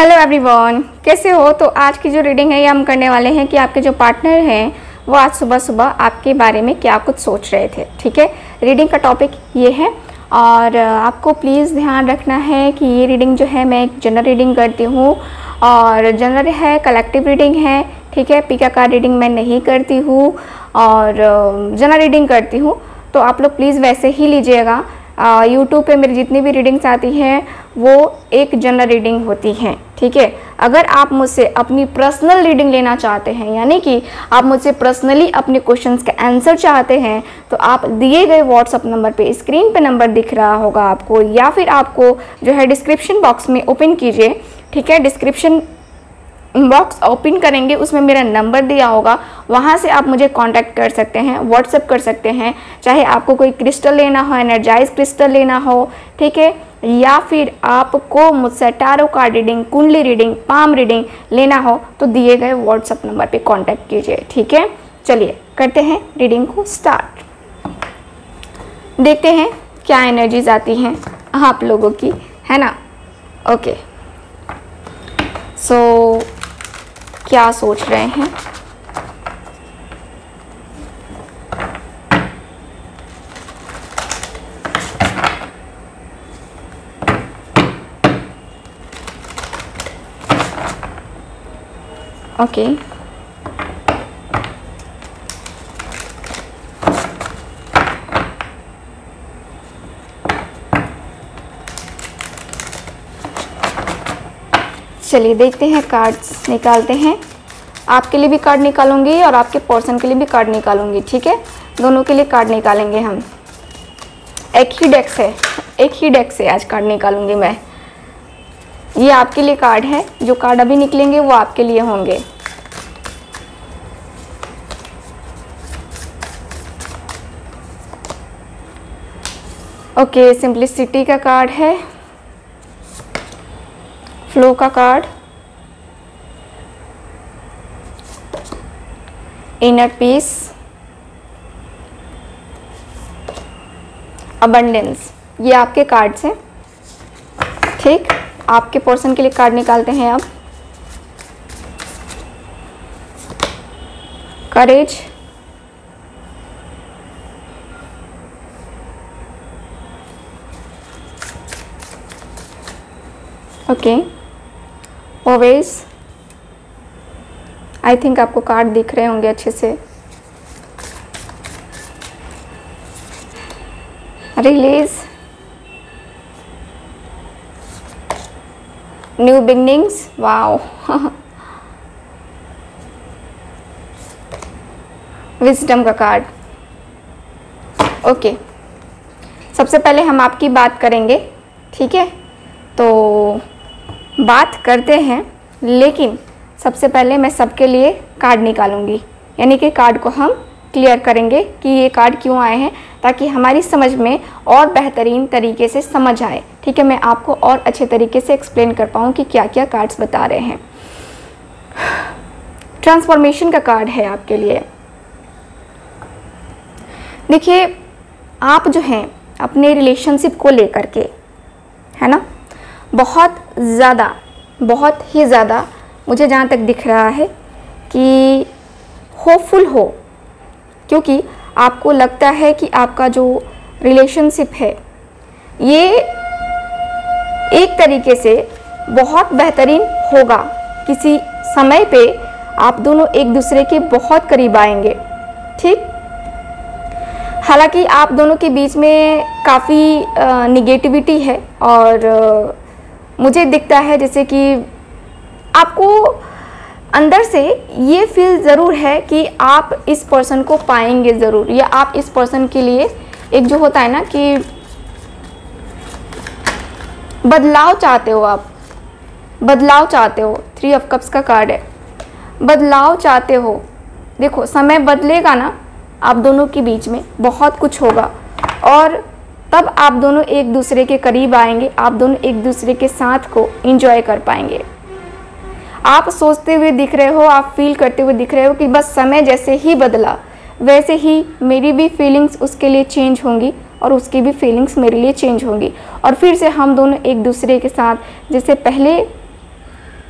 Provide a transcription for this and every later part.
Hello everyone, कैसे हो। तो आज की जो रीडिंग है ये हम करने वाले हैं कि आपके जो पार्टनर हैं वो आज सुबह सुबह आपके बारे में क्या कुछ सोच रहे थे। ठीक है, रीडिंग का टॉपिक ये है और आपको प्लीज़ ध्यान रखना है कि ये रीडिंग जो है मैं एक जनरल रीडिंग करती हूँ और जनरल है, कलेक्टिव रीडिंग है। ठीक है, पिका कार्ड रीडिंग मैं नहीं करती हूँ और जनरल रीडिंग करती हूँ, तो आप लोग प्लीज़ वैसे ही लीजिएगा। यूट्यूब पे मेरी जितनी भी रीडिंग्स आती हैं वो एक जनरल रीडिंग होती हैं। ठीक है, अगर आप मुझसे अपनी पर्सनल रीडिंग लेना चाहते हैं, यानी कि आप मुझसे पर्सनली अपने क्वेश्चंस का आंसर चाहते हैं, तो आप दिए गए व्हाट्सअप नंबर पे, स्क्रीन पे नंबर दिख रहा होगा आपको, या फिर आपको जो है डिस्क्रिप्शन बॉक्स में ओपन कीजिए। ठीक है, डिस्क्रिप्शन बॉक्स ओपन करेंगे, उसमें मेरा नंबर दिया होगा, वहाँ से आप मुझे कांटेक्ट कर सकते हैं, व्हाट्सएप कर सकते हैं। चाहे आपको कोई क्रिस्टल लेना हो, एनर्जाइज क्रिस्टल लेना हो, ठीक है, या फिर आपको मुझसे टैरो कार्ड रीडिंग, कुंडली रीडिंग, पाम रीडिंग लेना हो, तो दिए गए व्हाट्सएप नंबर पे कांटेक्ट कीजिए। ठीक है, चलिए करते हैं रीडिंग को स्टार्ट। देखते हैं क्या एनर्जीज आती हैं आप लोगों की, है ना। ओके, सो क्या सोच रहे हैं। ओके, चलिए देखते हैं, कार्ड्स निकालते हैं। आपके लिए भी कार्ड निकालूंगी और आपके पर्सन के लिए भी कार्ड निकालूंगी। ठीक है, दोनों के लिए कार्ड निकालेंगे हम। एक ही डेक से आज कार्ड निकालूंगी मैं। ये आपके लिए कार्ड है, जो कार्ड अभी निकलेंगे वो आपके लिए होंगे। ओके, सिंप्लिसिटी का कार्ड है, फ्लो का कार्ड, इनर पीस, अबंडेंस, ये आपके कार्ड्स हैं। ठीक, आपके पर्सन के लिए कार्ड निकालते हैं अब। करेज, ओके, ओवेज, आई थिंक आपको कार्ड दिख रहे होंगे अच्छे से। Release, new beginnings, wow, wisdom का कार्ड। ओके, सबसे पहले हम आपकी बात करेंगे। ठीक है, तो बात करते हैं, लेकिन सबसे पहले मैं सबके लिए कार्ड निकालूंगी, यानी कि कार्ड को हम क्लियर करेंगे कि ये कार्ड क्यों आए हैं, ताकि हमारी समझ में और बेहतरीन तरीके से समझ आए। ठीक है, मैं आपको और अच्छे तरीके से एक्सप्लेन कर पाऊँ कि क्या क्या कार्ड्स बता रहे हैं। ट्रांसफॉर्मेशन का कार्ड है आपके लिए। देखिए, आप जो हैं अपने रिलेशनशिप को लेकर के, है ना, बहुत ही ज़्यादा मुझे जहाँ तक दिख रहा है कि होपफुल हो, क्योंकि आपको लगता है कि आपका जो रिलेशनशिप है ये एक तरीके से बहुत बेहतरीन होगा। किसी समय पे आप दोनों एक दूसरे के बहुत करीब आएंगे। ठीक, हालांकि आप दोनों के बीच में काफ़ी निगेटिविटी है और मुझे दिखता है जैसे कि आपको अंदर से ये फील ज़रूर है कि आप इस पर्सन को पाएंगे ज़रूर, या आप इस पर्सन के लिए एक जो होता है ना कि बदलाव चाहते हो, आप बदलाव चाहते हो। 3 ऑफ कप्स का कार्ड है, बदलाव चाहते हो। देखो, समय बदलेगा ना, आप दोनों के बीच में बहुत कुछ होगा और तब आप दोनों एक दूसरे के करीब आएंगे, आप दोनों एक दूसरे के साथ को एंजॉय कर पाएंगे। आप सोचते हुए दिख रहे हो, आप फील करते हुए दिख रहे हो कि बस समय जैसे ही बदला वैसे ही मेरी भी फीलिंग्स उसके लिए चेंज होंगी और उसकी भी फीलिंग्स मेरे लिए चेंज होंगी और फिर से हम दोनों एक दूसरे के साथ जैसे पहले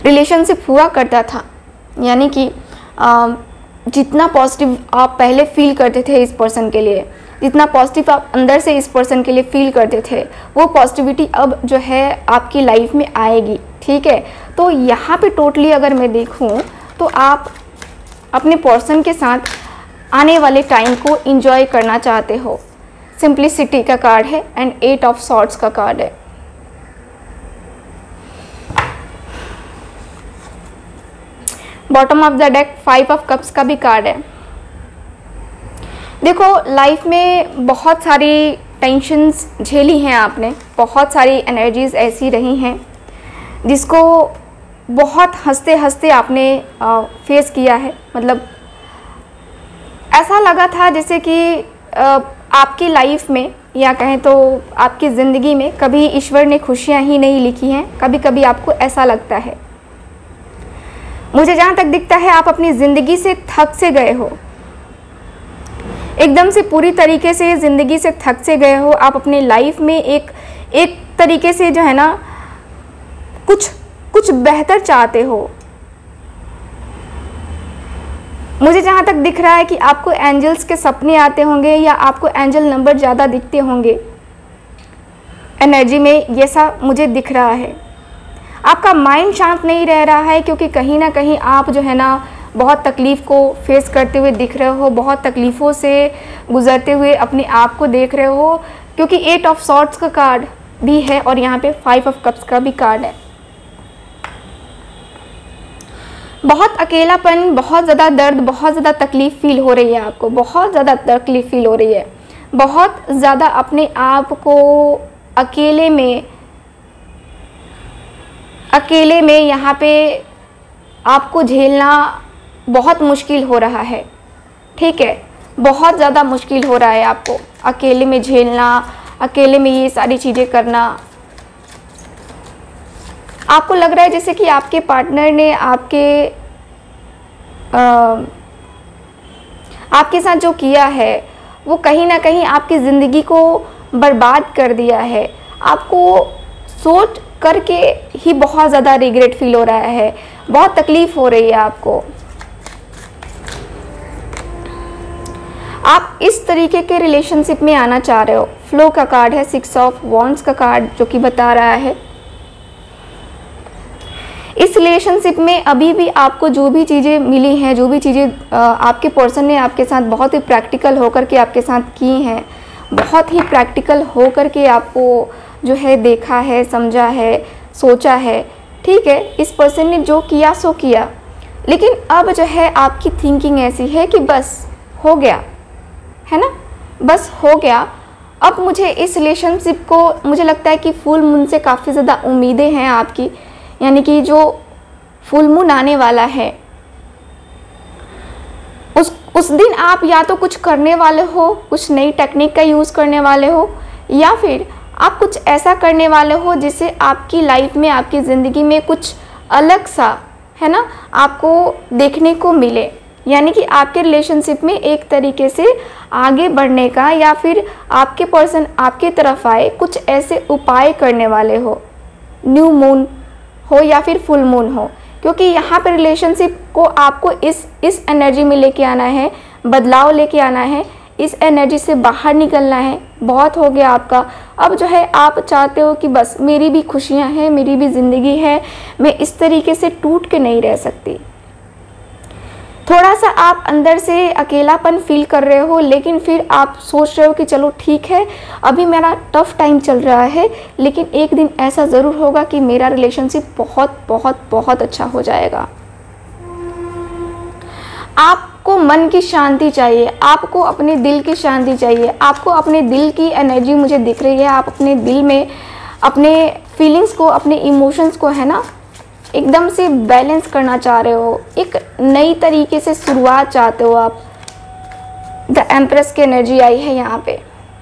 रिलेशनशिप हुआ करता था, यानी कि जितना पॉजिटिव आप पहले फील करते थे इस पर्सन के लिए, जितना पॉजिटिव आप अंदर से इस पर्सन के लिए फील करते थे, वो पॉजिटिविटी अब जो है आपकी लाइफ में आएगी। ठीक है, तो यहाँ पे टोटली अगर मैं देखूँ तो आप अपने पर्सन के साथ आने वाले टाइम को एंजॉय करना चाहते हो। सिंप्लिसिटी का कार्ड है एंड 8 ऑफ सॉर्ड्स का कार्ड है। Bottom of the deck 5 of cups का भी कार्ड है। देखो, लाइफ में बहुत सारी टेंशन्स झेली हैं आपने, बहुत सारी एनर्जीज ऐसी रही हैं जिसको बहुत हंसते हंसते आपने फेस किया है। मतलब ऐसा लगा था जैसे कि आपकी लाइफ में, या कहें तो आपकी ज़िंदगी में, कभी ईश्वर ने खुशियाँ ही नहीं लिखी हैं। कभी कभी आपको ऐसा लगता है। मुझे जहाँ तक दिखता है आप अपनी ज़िंदगी से थक से गए हो, एकदम से पूरी तरीके से ज़िंदगी से थक से गए हो। आप अपनी लाइफ में एक तरीके से जो है ना कुछ बेहतर चाहते हो। मुझे जहाँ तक दिख रहा है कि आपको एंजल्स के सपने आते होंगे या आपको एंजल नंबर ज़्यादा दिखते होंगे एनर्जी में, ये सा मुझे दिख रहा है। आपका माइंड शांत नहीं रह रहा है क्योंकि कहीं ना कहीं आप जो है ना बहुत तकलीफ़ को फेस करते हुए दिख रहे हो, बहुत तकलीफ़ों से गुज़रते हुए अपने आप को देख रहे हो, क्योंकि 8 ऑफ सॉर्ड्स का कार्ड भी है और यहाँ पे 5 ऑफ कप्स का भी कार्ड है। बहुत अकेलापन, बहुत ज़्यादा दर्द, बहुत ज़्यादा तकलीफ़ फील हो रही है आपको, बहुत ज़्यादा तकलीफ़ फील हो रही है। बहुत ज़्यादा अपने आप को अकेले में यहाँ पे आपको झेलना बहुत मुश्किल हो रहा है। ठीक है, बहुत ज़्यादा मुश्किल हो रहा है आपको अकेले में झेलना, अकेले में ये सारी चीज़ें करना। आपको लग रहा है जैसे कि आपके पार्टनर ने आपके साथ जो किया है वो कहीं ना कहीं आपकी ज़िंदगी को बर्बाद कर दिया है। आपको सोच करके ही बहुत ज़्यादा रिग्रेट फील हो रहा है, बहुत तकलीफ़ हो रही है आपको। आप इस तरीके के रिलेशनशिप में आना चाह रहे हो। फ्लो का कार्ड है, 6 ऑफ वॉन्ड्स का कार्ड, जो कि बता रहा है इस रिलेशनशिप में अभी भी आपको जो भी चीज़ें मिली हैं, जो भी चीज़ें आपके पर्सन ने आपके साथ बहुत ही प्रैक्टिकल होकर के आपके साथ की हैं, बहुत ही प्रैक्टिकल होकर के आपको जो है देखा है, समझा है, सोचा है। ठीक है, इस पर्सन ने जो किया सो किया, लेकिन अब जो है आपकी थिंकिंग ऐसी है कि बस हो गया है ना, बस हो गया। अब मुझे इस रिलेशनशिप को, मुझे लगता है कि फुल मून से काफ़ी ज़्यादा उम्मीदें हैं आपकी, यानी कि जो फुल मून आने वाला है उस दिन आप या तो कुछ करने वाले हो, कुछ नई टेक्निक का यूज़ करने वाले हो, या फिर आप कुछ ऐसा करने वाले हो जिससे आपकी लाइफ में, आपकी ज़िंदगी में कुछ अलग सा है ना आपको देखने को मिले। यानी कि आपके रिलेशनशिप में एक तरीके से आगे बढ़ने का, या फिर आपके पर्सन आपके तरफ आए, कुछ ऐसे उपाय करने वाले हो। न्यू मून हो या फिर फुल मून हो, क्योंकि यहाँ पर रिलेशनशिप को आपको इस एनर्जी में लेके आना है, बदलाव लेके आना है, इस एनर्जी से बाहर निकलना है। बहुत हो गया आपका, अब जो है आप चाहते हो कि बस मेरी भी खुशियाँ हैं, मेरी भी ज़िंदगी है, मैं इस तरीके से टूट के नहीं रह सकती। थोड़ा सा आप अंदर से अकेलापन फील कर रहे हो, लेकिन फिर आप सोच रहे हो कि चलो ठीक है, अभी मेरा टफ टाइम चल रहा है, लेकिन एक दिन ऐसा ज़रूर होगा कि मेरा रिलेशनशिप बहुत बहुत बहुत अच्छा हो जाएगा। आपको मन की शांति चाहिए, आपको अपने दिल की शांति चाहिए, आपको अपने दिल की एनर्जी मुझे दिख रही है। आप अपने दिल में अपने फीलिंग्स को, अपने इमोशंस को है ना एकदम से बैलेंस करना चाह रहे हो, एक नई तरीके से शुरुआत चाहते हो आप। द एम्प्रेस की एनर्जी आई है यहाँ पे।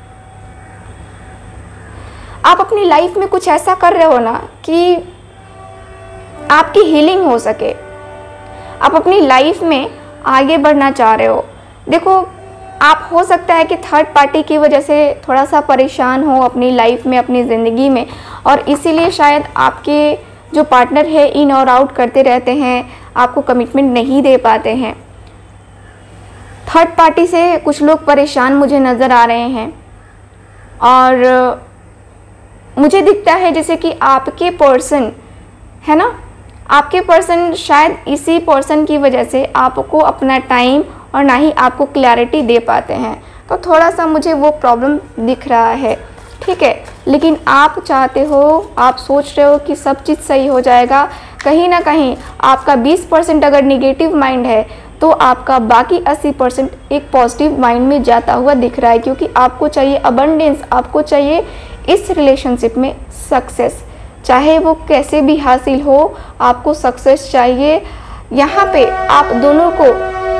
आप अपनी लाइफ में कुछ ऐसा कर रहे हो ना कि आपकी हीलिंग हो सके, आप अपनी लाइफ में आगे बढ़ना चाह रहे हो। देखो, आप हो सकता है कि थर्ड पार्टी की वजह से थोड़ा सा परेशान हो अपनी लाइफ में, अपनी ज़िंदगी में, और इसीलिए शायद आपके जो पार्टनर है इन और आउट करते रहते हैं, आपको कमिटमेंट नहीं दे पाते हैं। थर्ड पार्टी से कुछ लोग परेशान मुझे नज़र आ रहे हैं और मुझे दिखता है जैसे कि आपके पर्सन है ना, आपके पर्सन शायद इसी पर्सन की वजह से आपको अपना टाइम और ना ही आपको क्लैरिटी दे पाते हैं। तो थोड़ा सा मुझे वो प्रॉब्लम दिख रहा है, ठीक है। लेकिन आप चाहते हो, आप सोच रहे हो कि सब चीज़ सही हो जाएगा। कहीं ना कहीं आपका 20% अगर निगेटिव माइंड है तो आपका बाकी 80% एक पॉजिटिव माइंड में जाता हुआ दिख रहा है, क्योंकि आपको चाहिए अबंडेंस, आपको चाहिए इस रिलेशनशिप में सक्सेस, चाहे वो कैसे भी हासिल हो, आपको सक्सेस चाहिए। यहाँ पे आप दोनों को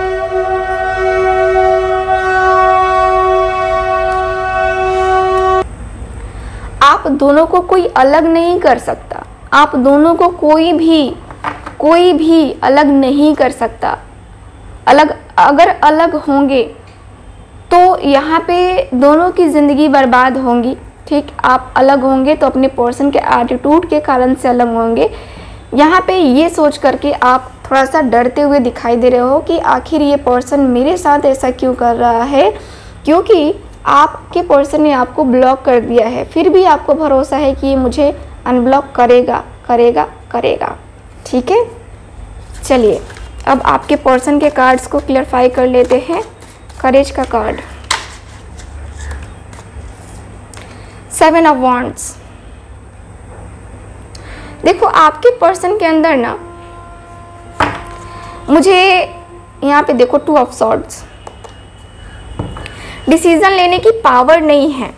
कोई अलग नहीं कर सकता, आप दोनों को कोई भी अलग नहीं कर सकता। अगर अलग होंगे तो यहाँ पे दोनों की ज़िंदगी बर्बाद होंगी, ठीक। आप अलग होंगे तो अपने पर्सन के एटीट्यूड के कारण से अलग होंगे। यहाँ पे ये सोच करके आप थोड़ा सा डरते हुए दिखाई दे रहे हो कि आखिर ये पर्सन मेरे साथ ऐसा क्यों कर रहा है, क्योंकि आपके पर्सन ने आपको ब्लॉक कर दिया है, फिर भी आपको भरोसा है कि ये मुझे अनब्लॉक करेगा, ठीक है। चलिए अब आपके पर्सन के कार्ड्स को क्लियरफाई कर लेते हैं। करेज का कार्ड, 7 ऑफ वॉन्ड्स। देखो आपके पर्सन के अंदर ना, मुझे यहाँ पे देखो 2 ऑफ सॉर्ड्स, डिसीजन लेने की पावर नहीं है।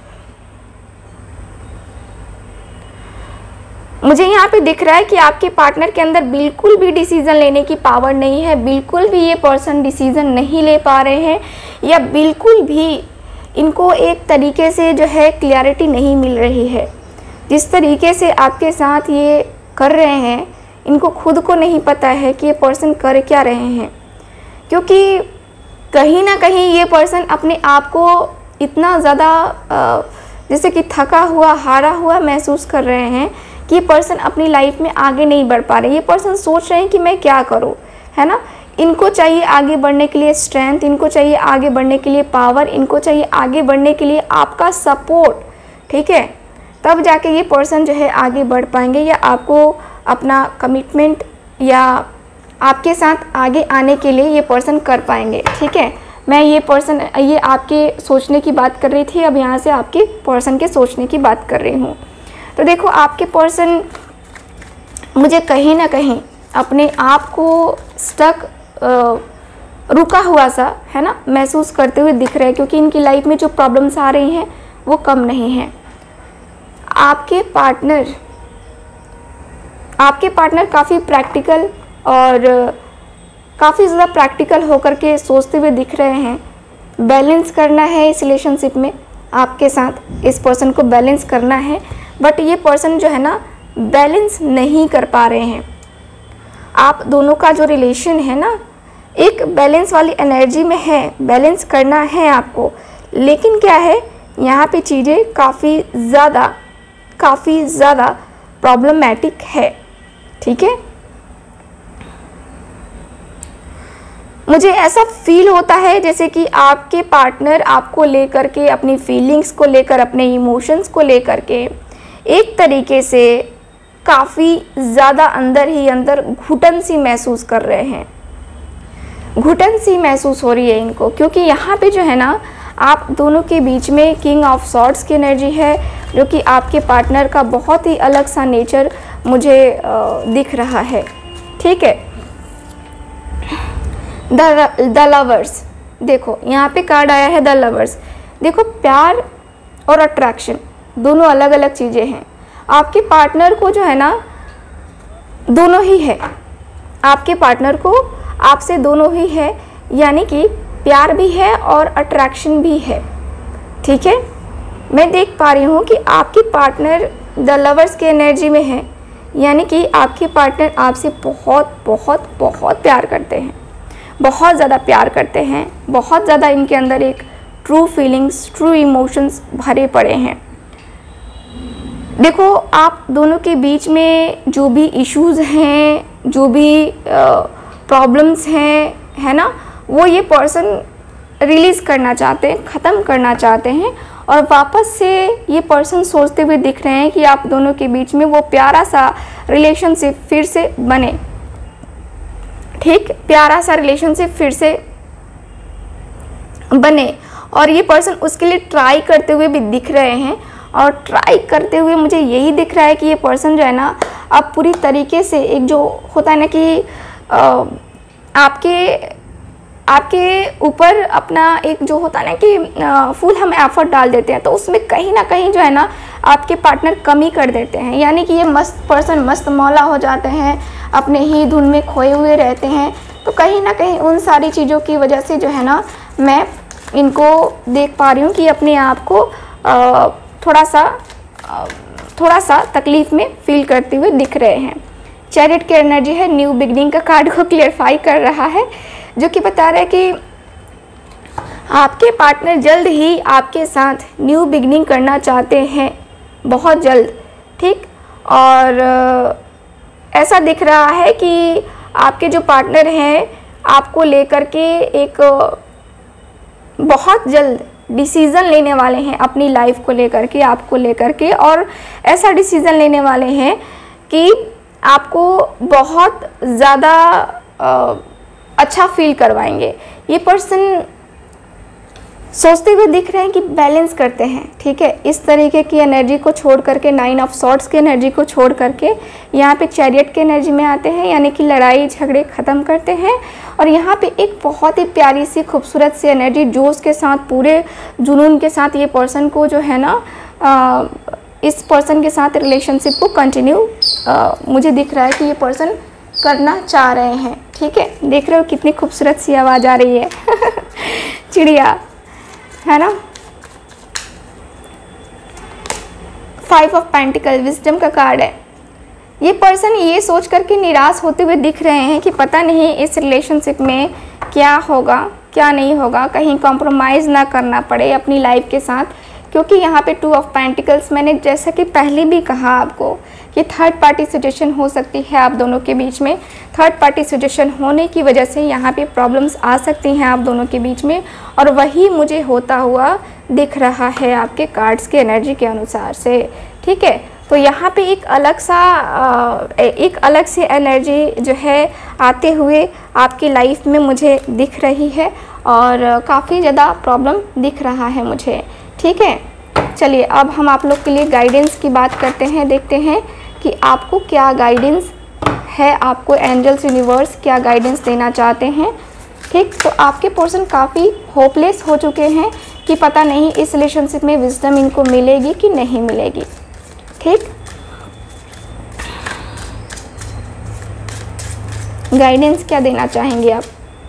मुझे यहाँ पे दिख रहा है कि आपके पार्टनर के अंदर बिल्कुल भी डिसीजन लेने की पावर नहीं है, बिल्कुल भी ये पर्सन डिसीजन नहीं ले पा रहे हैं, या बिल्कुल भी इनको एक तरीके से जो है क्लैरिटी नहीं मिल रही है। जिस तरीके से आपके साथ ये कर रहे हैं, इनको खुद को नहीं पता है कि ये पर्सन कर क्या रहे हैं, क्योंकि कहीं ना कहीं ये पर्सन अपने आप को इतना ज़्यादा जैसे कि थका हुआ, हारा हुआ महसूस कर रहे हैं कि ये पर्सन अपनी लाइफ में आगे नहीं बढ़ पा रहे। ये पर्सन सोच रहे हैं कि मैं क्या करूं, है ना। इनको चाहिए आगे बढ़ने के लिए स्ट्रेंथ, इनको चाहिए आगे बढ़ने के लिए पावर, इनको चाहिए आगे बढ़ने के लिए आपका सपोर्ट, ठीक है। तब जाके ये पर्सन जो है आगे बढ़ पाएंगे, या आपको अपना कमिटमेंट या आपके साथ आगे आने के लिए ये पर्सन कर पाएंगे, ठीक है। मैं ये आपके सोचने की बात कर रही थी, अब यहाँ से आपके पर्सन के सोचने की बात कर रही हूँ। तो देखो आपके पर्सन मुझे कहीं ना कहीं अपने आप को स्टक रुका हुआ सा, है ना, महसूस करते हुए दिख रहे हैं, क्योंकि इनकी लाइफ में जो प्रॉब्लम्स आ रही हैं वो कम नहीं हैं। आपके पार्टनर काफ़ी प्रैक्टिकल और काफ़ी ज़्यादा प्रैक्टिकल होकर के सोचते हुए दिख रहे हैं। बैलेंस करना है इस रिलेशनशिप में, आपके साथ इस पर्सन को बैलेंस करना है, बट ये पर्सन जो है ना बैलेंस नहीं कर पा रहे हैं। आप दोनों का जो रिलेशन है ना एक बैलेंस वाली एनर्जी में है, बैलेंस करना है आपको, लेकिन क्या है यहाँ पे चीज़ें काफ़ी ज़्यादा प्रॉब्लमैटिक है, ठीक है। मुझे ऐसा फील होता है जैसे कि आपके पार्टनर आपको लेकर के, अपनी फीलिंग्स को लेकर, अपने इमोशंस को लेकर के एक तरीके से काफ़ी ज़्यादा अंदर ही अंदर घुटन सी महसूस कर रहे हैं, घुटन सी महसूस हो रही है इनको, क्योंकि यहाँ पे जो है ना आप दोनों के बीच में किंग ऑफ सॉर्ड्स की एनर्जी है, जो कि आपके पार्टनर का बहुत ही अलग सा नेचर मुझे दिख रहा है, ठीक है। द लवर्स, देखो यहाँ पे कार्ड आया है द लवर्स। देखो प्यार और अट्रैक्शन दोनों अलग अलग चीज़ें हैं। आपके पार्टनर को जो है ना दोनों ही है, आपके पार्टनर को आपसे दोनों ही है, यानी कि प्यार भी है और अट्रैक्शन भी है, ठीक है। मैं देख पा रही हूँ कि आपके पार्टनर द लवर्स के एनर्जी में है, यानी कि आपके पार्टनर आपसे बहुत बहुत बहुत प्यार करते हैं, बहुत ज़्यादा प्यार करते हैं, बहुत ज़्यादा इनके अंदर एक ट्रू फीलिंग्स, ट्रू इमोशंस भरे पड़े हैं। देखो आप दोनों के बीच में जो भी इश्यूज़ हैं, जो भी प्रॉब्लम्स हैं, है ना, वो ये पर्सन रिलीज़ करना चाहते हैं, ख़त्म करना चाहते हैं। और वापस से ये पर्सन सोचते हुए दिख रहे हैं कि आप दोनों के बीच में वो प्यारा सा रिलेशनशिप फिर से बने। ठीक, प्यारा सा रिलेशनशिप फिर से बने। और ये पर्सन उसके लिए ट्राई करते हुए भी दिख रहे हैं। और ट्राई करते हुए मुझे यही दिख रहा है कि ये पर्सन जो है ना, अब पूरी तरीके से एक जो होता है ना कि आपके ऊपर अपना एक जो होता है ना कि फुल हम एफर्ट डाल देते हैं, तो उसमें कहीं ना कहीं जो है ना आपके पार्टनर कमी कर देते हैं। यानी कि ये मस्त पर्सन मस्त मौला हो जाते हैं, अपने ही धुन में खोए हुए रहते हैं। तो कहीं ना कहीं उन सारी चीज़ों की वजह से जो है ना, मैं इनको देख पा रही हूँ कि अपने आप को थोड़ा सा तकलीफ़ में फील करते हुए दिख रहे हैं। चैरियट की एनर्जी है, न्यू बिगनिंग का कार्ड को क्लियरफाई कर रहा है, जो कि बता रहा है कि आपके पार्टनर जल्द ही आपके साथ न्यू बिगनिंग करना चाहते हैं, बहुत जल्द। ठीक, और ऐसा दिख रहा है कि आपके जो पार्टनर हैं आपको लेकर के एक बहुत जल्द डिसीज़न लेने वाले हैं अपनी लाइफ को लेकर के, आपको लेकर के। और ऐसा डिसीज़न लेने वाले हैं कि आपको बहुत ज़्यादा अच्छा फील करवाएंगे। ये पर्सन सोचते हुए दिख रहे हैं कि बैलेंस करते हैं। ठीक है, इस तरीके की एनर्जी को छोड़ करके, 9 ऑफ सॉर्ड्स की एनर्जी को छोड़ करके यहाँ पे चैरियट की एनर्जी में आते हैं, यानी कि लड़ाई झगड़े ख़त्म करते हैं। और यहाँ पे एक बहुत ही प्यारी सी खूबसूरत सी एनर्जी जोश के साथ, पूरे जुनून के साथ ये पर्सन को जो है ना इस पर्सन के साथ रिलेशनशिप को कंटिन्यू मुझे दिख रहा है कि ये पर्सन करना चाह रहे हैं। ठीक है, देख रहे हो कितनी खूबसूरत सी आवाज़ आ रही है चिड़िया, है ना। 5 ऑफ पेंटिकल विजडम का कार्ड है। ये पर्सन ये सोच करके निराश होते हुए दिख रहे हैं कि पता नहीं इस रिलेशनशिप में क्या होगा क्या नहीं होगा, कहीं कॉम्प्रोमाइज़ ना करना पड़े अपनी लाइफ के साथ। क्योंकि यहाँ पे 2 ऑफ पेंटिकल्स, मैंने जैसा कि पहले भी कहा आपको कि थर्ड पार्टी सजेशन हो सकती है आप दोनों के बीच में। थर्ड पार्टी सजेशन होने की वजह से यहाँ पे प्रॉब्लम्स आ सकती हैं आप दोनों के बीच में, और वही मुझे होता हुआ दिख रहा है आपके कार्ड्स के एनर्जी के अनुसार से। ठीक है, तो यहाँ पे एक अलग सी एनर्जी जो है आते हुए आपकी लाइफ में मुझे दिख रही है, और काफ़ी ज़्यादा प्रॉब्लम दिख रहा है मुझे। ठीक है, चलिए अब हम आप लोग के लिए गाइडेंस की बात करते हैं, देखते हैं कि आपको क्या गाइडेंस है, आपको एंजल्स यूनिवर्स क्या गाइडेंस देना चाहते हैं। ठीक, तो आपके पर्सन काफ़ी होपलेस हो चुके हैं कि पता नहीं इस रिलेशनशिप में विजडम इनको मिलेगी कि नहीं मिलेगी। ठीक, गाइडेंस क्या देना चाहेंगे आप।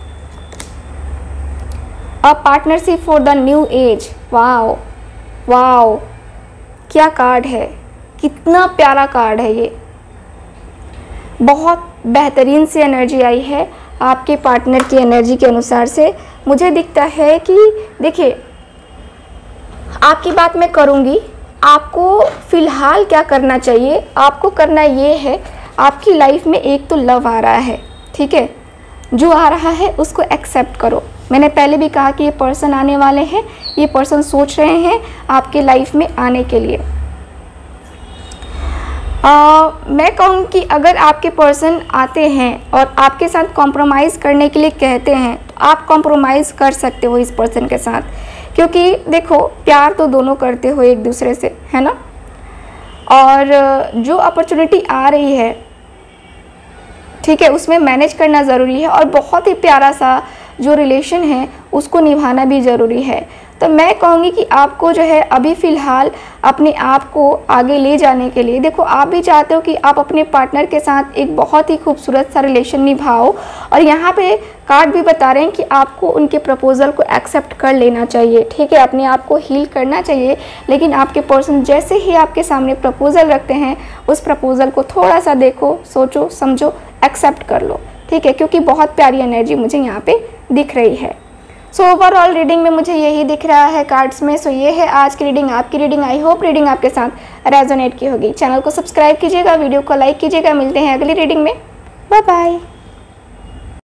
A partnership for the new age. Wow wow, क्या कार्ड है, कितना प्यारा कार्ड है ये। बहुत बेहतरीन सी एनर्जी आई है आपके पार्टनर की एनर्जी के अनुसार से। मुझे दिखता है कि देखिए, आपकी बात मैं करूँगी, आपको फ़िलहाल क्या करना चाहिए, आपको करना ये है, आपकी लाइफ में एक तो लव आ रहा है। ठीक है, जो आ रहा है उसको एक्सेप्ट करो। मैंने पहले भी कहा कि ये पर्सन आने वाले हैं, ये पर्सन सोच रहे हैं आपके लाइफ में आने के लिए। मैं कहूँ कि अगर आपके पर्सन आते हैं और आपके साथ कॉम्प्रोमाइज़ करने के लिए कहते हैं, तो आप कॉम्प्रोमाइज़ कर सकते हो इस पर्सन के साथ। क्योंकि देखो, प्यार तो दोनों करते हो एक दूसरे से, है ना। और जो अपॉर्चुनिटी आ रही है, ठीक है, उसमें मैनेज करना ज़रूरी है, और बहुत ही प्यारा सा जो रिलेशन है उसको निभाना भी ज़रूरी है। तो मैं कहूँगी कि आपको जो है अभी फ़िलहाल अपने आप को आगे ले जाने के लिए, देखो आप भी चाहते हो कि आप अपने पार्टनर के साथ एक बहुत ही खूबसूरत सा रिलेशन निभाओ, और यहाँ पे कार्ड भी बता रहे हैं कि आपको उनके प्रपोज़ल को एक्सेप्ट कर लेना चाहिए। ठीक है, अपने आप को हील करना चाहिए। लेकिन आपके पर्सन जैसे ही आपके सामने प्रपोज़ल रखते हैं, उस प्रपोज़ल को थोड़ा सा देखो, सोचो समझो, एक्सेप्ट कर लो। ठीक है, क्योंकि बहुत प्यारी एनर्जी मुझे यहाँ पे दिख रही है। सो ओवरऑल रीडिंग में मुझे यही दिख रहा है कार्ड्स में। सो ये है आज की रीडिंग, आपकी रीडिंग। आई होप रीडिंग आपके साथ रेजोनेट की होगी। चैनल को सब्सक्राइब कीजिएगा, वीडियो को लाइक कीजिएगा। मिलते हैं अगली रीडिंग में। Bye bye.